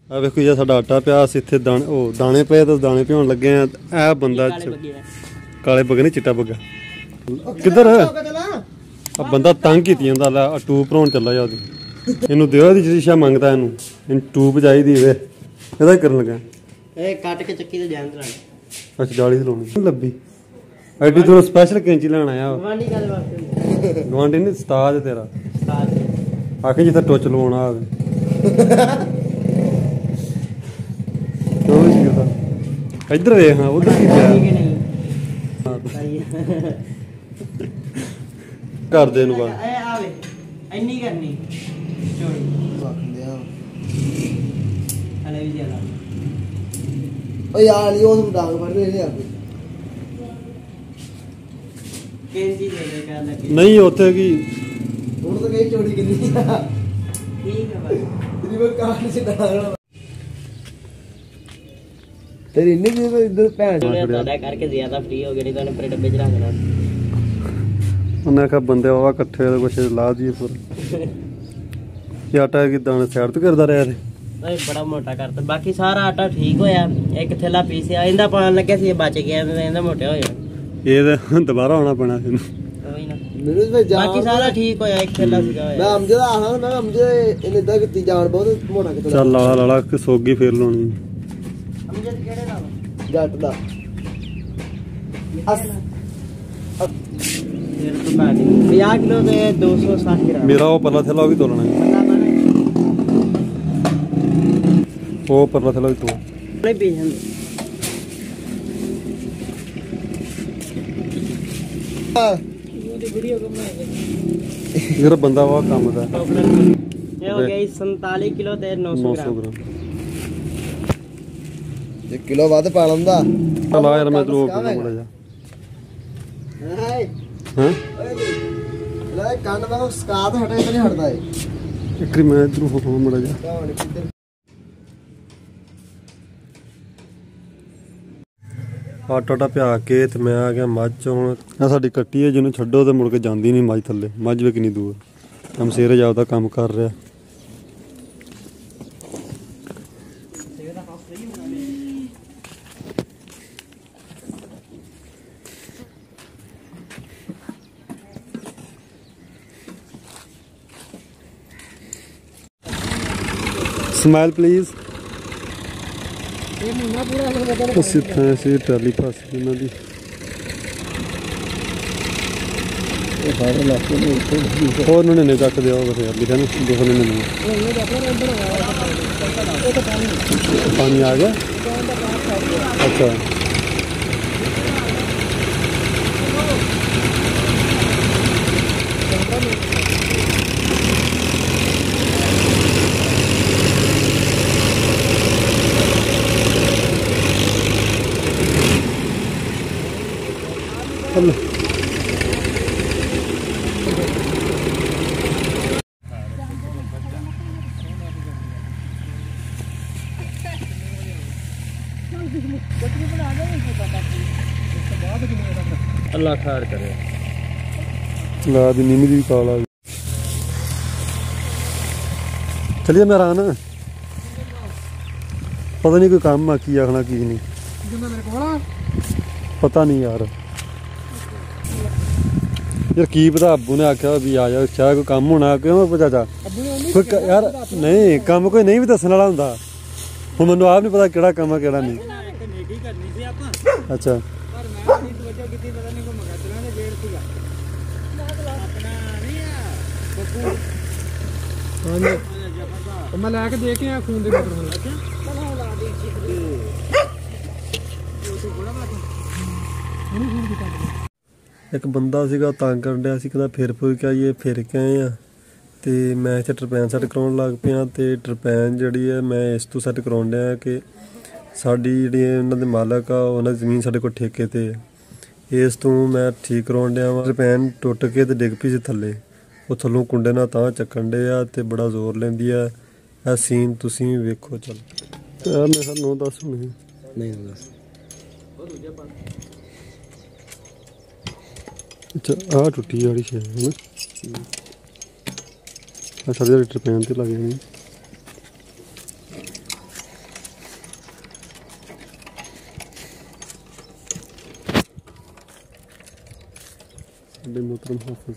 ਆ ਵੇਖੋ ਜੀ ਸਾਡਾ ਆਟਾ ਪਿਆ ਸੀ ਇੱਥੇ ਦਾਣੇ ਉਹ ਦਾਣੇ ਪਏ ਤਾਂ ਦਾਣੇ ਭਿਉਣ ਲੱਗੇ ਆ। ਇਹ ਬੰਦਾ ਕਾਲੇ ਬੱਗੇ ਨੇ ਚਿੱਟਾ ਬੱਗਾ ਕਿੱਧਰ ਆ ਬੰਦਾ ਤੰਗ ਕੀਤੀ ਜਾਂਦਾ ਲੈ ਟੂਬ ਭਰਾਉਣ ਚੱਲਾ ਜਾ ਉਹਦੀ ਇਹਨੂੰ ਦਿਓ ਇਹਦੀ ਸ਼ੀਸ਼ਾ ਮੰਗਦਾ ਇਹਨੂੰ ਟੂਬ ਚਾਹੀਦੀ ਵੇ ਇਹਦਾ ਕਰਨ ਲੱਗਾ ਇਹ ਕੱਟ ਕੇ ਚੱਕੀ ਤੇ ਜਾਨ ਚਲਾਣੀ। ਅੱਛਾ ਜਾਲੀ ਲਾਉਣੀ ਲੱਭੀ ਐਡੀ ਤੋਂ ਸਪੈਸ਼ਲ ਕੈਂਚੀ ਲੈਣ ਆਇਆ ਗਵਾਂਢੀ ਗੱਲ ਵਾਸਤੇ ਗਵਾਂਢੀ ਨਹੀਂ ਉਸਤਾਦ ਤੇਰਾ ਉਸਤਾਦ ਆਖੇ ਜਿੱਥੇ ਟੁੱਚ ਲਵਾਉਣਾ ਆਵੇ ਕਿਉਂ ਸੀ ਕਰਦਾ ਇੱਧਰ ਵੇਖ ਹਾਂ ਉਧਰ ਕੀ ਪਿਆ ਕਰਦੇ ਨੂੰ ਬਾਅਦ ਇਹ ਆਵੇ ਇੰਨੀ ਕਰਨੀ ਚੋੜੀ ਰੱਖਦੇ ਆ ਹਲੇ ਵੀ ਜਿਆਦਾ ਓ ਯਾਰ ਇਹ ਉਹ ਡਾਂਗ ਫੜ ਰਹੇ ਨੇ ਆਪੇ ਕੈਂਚੀ ਦੇ ਦੇ ਕਹਿ ਲੱਗੇ ਨਹੀਂ ਉੱਥੇ ਕੀ ਹੁਣ ਤਾਂ ਕਹੀ ਚੋੜੀ ਕਿੰਨੀ ਆ ਠੀਕ ਹੈ ਭਾਈ ਤੇਰੀ ਉਹ ਕਾਟ ਸੇ ਡਾਂਗ ਤੇਰੀ ਇੰਨੀ ਵੀ ਇਧਰ ਭੈਣ ਤੁਹਾਡਾ ਕਰਕੇ ਜ਼ਿਆਦਾ ਫ੍ਰੀ ਹੋ ਗਏ ਨਹੀਂ ਤਾਂ ਉਹਨੇ ਪਰੇ ਡੱਬੇ ਚ ਰੱਖ ਦੇਣਾ। ਉਹਨੇ ਆਖਿਆ ਬੰਦੇ ਵਾਵਾ ਇਕੱਠੇ ਹੋਏ ਕੁਛ ਲਾ ਦਈਏ ਫਿਰ ਇਹ ਆਟਾ ਕੀ ਦਾਣੇ ਸਾਈਡ ਤੋਂ ਕਰਦਾ ਰਿਹਾ ਇਹ ਬੜਾ ਮੋਟਾ ਕਰਤਾ ਬਾਕੀ ਸਾਰਾ ਆਟਾ ਠੀਕ ਹੋਇਆ ਇੱਕ ਥੈਲਾ ਪੀਸਿਆ ਇਹਦਾ ਪਾਣ ਲੱਗਿਆ ਸੀ ਬਚ ਗਿਆ ਇਹਦਾ ਮੋਟਾ ਹੋਇਆ ਇਹ ਤਾਂ ਦੁਬਾਰਾ ਆਉਣਾ ਪੈਣਾ ਇਹਨੂੰ ਕੋਈ ਨਾ ਬਾਕੀ ਸਾਰਾ ਠੀਕ ਹੋਇਆ ਇੱਕ ਥੈਲਾ ਸੀਗਾ ਹੋਇਆ ਮੈਂ ਅਮਜਦ ਆਹਾਂ ਮੈਂ ਅਮਜਦ ਇਹਨੇ ਇਦਾਂ ਕੀਤੀ ਜਾਣ ਬਹੁਤ ਮੋਟਾ ਕਿਤੇ ਚੱਲ ਲਾਲਾ ਕਿ ਸੋਗੀ ਫੇਰ ਲਾਉਣੀ ਅਮਜਦ ਕਿਹੜੇ ਨਾਲ ਜੱਟ ਦਾ ਫਿਰ ਤੋਂ ਬਾਅਦ 50 ਕਿਲੋ ਦੇ 260 ਗ੍ਰਾਮ ਮੇਰਾ ਉਹ ਪਰਲਾ ਥੈਲਾ ਉਹ ਵੀ ਤੋਲਣਾ ਉਹ ਪਰਲਾ ਥੈਲਾ ਵੀ ਤੋਲ ਨਹੀਂ ਪੀਣ ਵੀਡੀਓ ਕਮਾਏਗਾ ਜਿਹੜਾ ਬੰਦਾ ਵਾ ਕੰਮ ਦਾ ਇਹ ਹੋ ਗਿਆ 47 ਕਿਲੋ ਤੇ 900 ਗ੍ਰਾਮ 1 ਕਿਲੋ ਵੱਧ ਪਾ ਲੰਦਾ ਲਾ ਯਾਰ ਮੈਂ ਤੈਨੂੰ ਉਹ ਬੜਾ ਜਾ ਹਾਂ ਲੈ ਕੰਨ ਦਾ ਸਕਾਤ ਹਟੇ ਤੇ ਨਹੀਂ ਹਟਦਾ ਏ ਇੱਕ ਮੈਂ ਇਧਰੋਂ ਹੋ ਮੜਾ ਜਾ ਆਟਾ ਪਿਆ ਕੇ ਤੇ ਮੈਂ ਆ ਗਿਆ ਮੱਝ ਹੁਣ ਆ ਸਾਡੀ ਕੱਟੀ ਹੈ ਜਿਹਨੂੰ ਛੱਡੋ ਤੇ ਮੁੜ ਕੇ ਜਾਂਦੀ ਨਹੀਂ ਮੱਝ ਥੱਲੇ ਮੱਝ ਵੀ ਕਿੰਨੀ ਦੂਰ ਕੰਮ ਸੇਰੇ ਜਾਉਦਾ ਕੰਮ ਕਰ ਰਿਹਾ स्माइल प्लीज ऐसे ट्राली पास दी और उन्होंने चक दिया लिखा ना पानी आ गया अच्छा अल्लाह खैर करे ला दी नीमी दी कॉल आ गई चलिए मैं रहा ना पता नहीं कोई काम की आखना की नहीं पता नहीं यार यार की पता अबू ने आख्या भी आ जाओ चाहे कोई काम होना क्यों चाचा कोई यार नहीं काम कोई नहीं भी दसने वाला होंदा हुण मैनूं आप नहीं पता केड़ा काम है केड़ा नहीं अच्छा मैं लैके दे के खून दे एक बंदा सीगा तंग कर दिया कहता फिर के आइए फिर के आए हैं तो मैं इतने टरपैन सैट कराउण लग पिया तो टरपैन जी है मैं इस तो सैट कराउण दिया कि साडी जी उन्होंने मालक आ उन्होंने जमीन साडे कोल ठेके ते इस तो मैं ठीक कराउण दिया वा टरपैन टुट के तो डिग पई सी थल्ले वो थल्लों कुंडे नाल तां चक्कण डे आ ते बड़ा जोर लैंदी आ। ਇਹ सीन तुसीं वेखो चल यार मैं सर 9-10 होने नहीं 10 अच्छा आ टुटी वाली शे है ना अच्छा 1.5 लीटर पैन ते लग जानी ਸਾਡੇ ਮੁਹਤਰਮ ਹਾਫਿਜ਼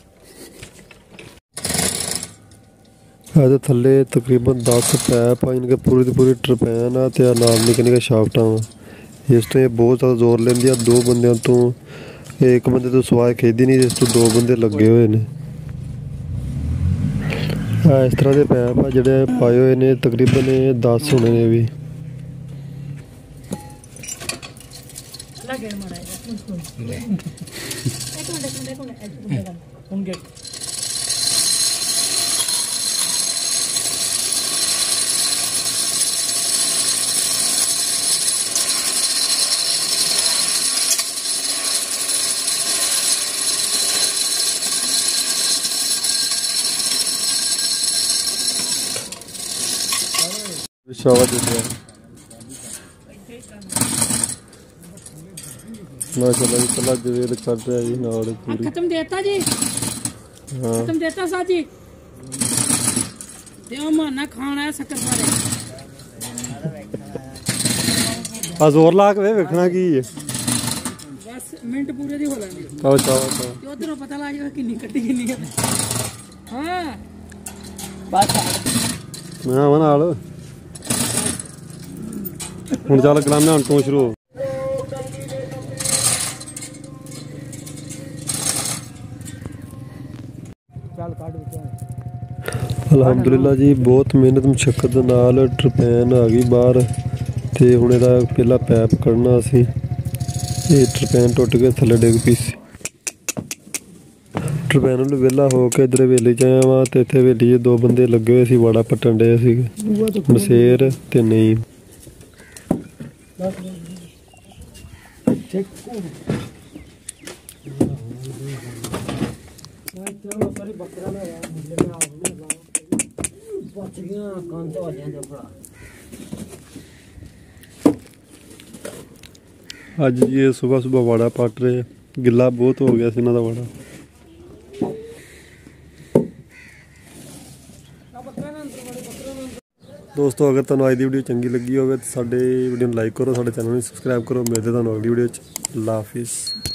ਇਹਦੇ ਥੱਲੇ ਤਕਰੀਬਨ 10 ਪੈਪ ਆ ਇਨਕੇ ਪੂਰੀ ਦੀ ਪੂਰੀ ਟਰਪੈਨ ਆ ਤੇ ਨਾਲ ਨਿੱਕੇ ਨਿੱਕੇ ਸ਼ਾਫਟਾਂ ਵਾ। ਇਸ ਤੇ ਬਹੁਤ ਜ਼ਿਆਦਾ ਜ਼ੋਰ ਲੈਂਦੀ ਆ। 2 ਬੰਦਿਆਂ ਤੋਂ ਇੱਕ ਬੰਦੇ ਤੋਂ ਸਵਾਏ ਖੇਦੀ ਨਹੀਂ, ਇਸ ਤੋਂ 2 ਬੰਦੇ ਲੱਗੇ ਹੋਏ ਨੇ। ਇਸ ਤਰ੍ਹਾਂ ਦੇ ਪੈਪ ਆ ਜਿਹੜੇ ਪਾਏ ਹੋਏ ਨੇ, ਤਕਰੀਬਨ 10 ਹੋਣੇ ਨੇ ਵੀ। शाबाश माशाल्लाह जी कला जवेद कर रहा है जी नाल पूरी खत्म देता जी। हां खत्म देता सा जी देव माना खाना है शक्कर वाले आ जोर ला के वेखना की है बस मिनट पूरे दी हो लेंगे। आओ चाओ चाओ ते उधरों पता ला जाए कितनी कट्टी कितनी है। हां बस मैं आवा नाल ਹੁਣ ਚੱਲ ਕਲਾਮੇ ਹੁਣ ਤੋਂ ਸ਼ੁਰੂ ਚੱਲ ਕੱਢ ਵਿੱਚ ਅਲਹਮਦੁਲਿਲਾ ਜੀ ਬਹੁਤ ਮਿਹਨਤ ਮੁਸ਼ੱਕਤ ਦੇ ਨਾਲ ਟਰਪੈਨ ਆ ਗਈ ਬਾਹਰ ਤੇ ਹੁਣ ਇਹਦਾ ਪਹਿਲਾ ਪੈਪ ਕੱਢਣਾ ਸੀ। ਇਹ ਟਰਪੈਨ ਟੁੱਟ ਕੇ ਥੱਲੇ ਡਿੱਗ ਪਈ ਸੀ। ਟਰਪੈਨ ਨੂੰ ਵਿਹਲਾ ਹੋ ਕੇ ਇੱਧਰ ਹਵੇਲੀ 'ਚ ਆਇਆ ਵਾਂ ਤੇ ਇੱਥੇ ਹਵੇਲੀ 'ਚ 2 ਬੰਦੇ ਲੱਗੇ ਹੋਏ ਸੀ, ਵਾੜਾ ਪੱਟਣ ਡੇ ਸੀਗੇ, ਮਸੇਰ ਤੇ ਨਹੀਂ। ਅੱਜ ਜੀ ਇਹ ਸੁਬਹ ਵਾੜਾ ਪੱਟ ਰਹੇ, ਗਿੱਲਾ ਬਹੁਤ ਹੋ ਗਿਆ ਸੀ ਇਹਨਾਂ ਦਾ ਵਾੜਾ। ਦੋਸਤੋ ਅਗਰ ਤੁਹਾਨੂੰ ਅੱਜ ਦੀ ਵੀਡੀਓ ਚੰਗੀ ਲੱਗੀ ਹੋਵੇ ਤਾਂ ਸਾਡੇ ਵੀਡੀਓ ਨੂੰ ਲਾਈਕ ਕਰੋ, ਸਾਡੇ ਚੈਨਲ ਨੂੰ ਸਬਸਕ੍ਰਾਈਬ ਕਰੋ। ਮਿਲਦੇ ਤੁਹਾਨੂੰ ਅਗਲੀ ਵੀਡੀਓ 'ਚ। ਅੱਲਾ ਹਾਫਿਜ਼।